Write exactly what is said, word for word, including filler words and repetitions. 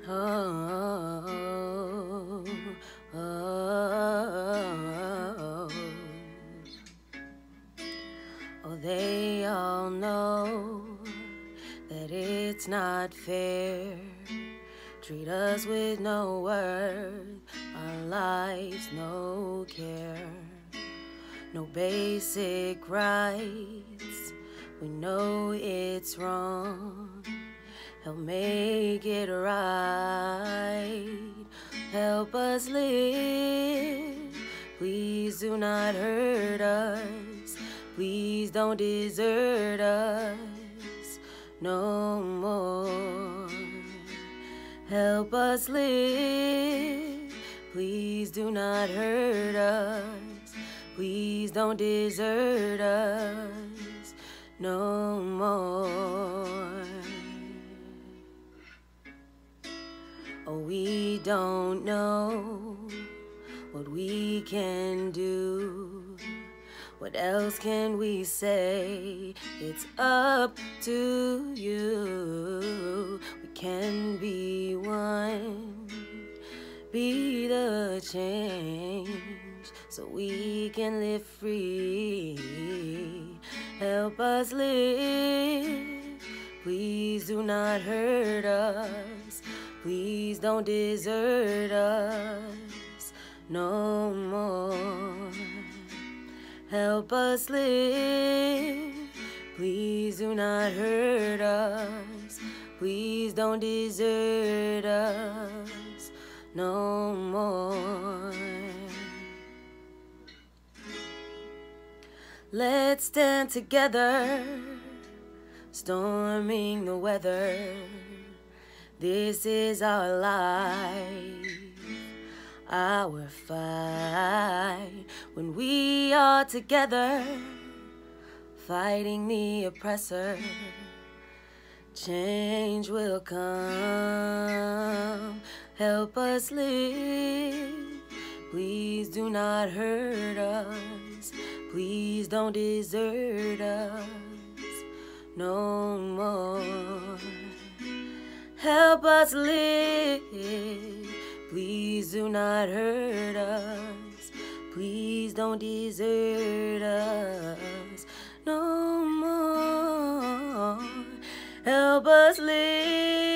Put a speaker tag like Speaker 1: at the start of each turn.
Speaker 1: Oh, oh, oh, they all know that it's not fair. Treat us with no worth, our lives no care. No basic rights, we know it's wrong. Help make it right, help us live. Please do not hurt us, please don't desert us no more. Help us live, please do not hurt us, please don't desert us no more. Oh, we don't know what we can do. What else can we say? It's up to you. We can be one, be the change, so we can live free. Help us live, please do not hurt us, please don't desert us no more. Help us live, please do not hurt us, please don't desert us no more. Let's stand together, storming the weather. This is our life, our fight. When we are together, fighting the oppressor, change will come. Help us live, please do not hurt us, please don't desert us no more. Help us live, please do not hurt us, please don't desert us no more. Help us live.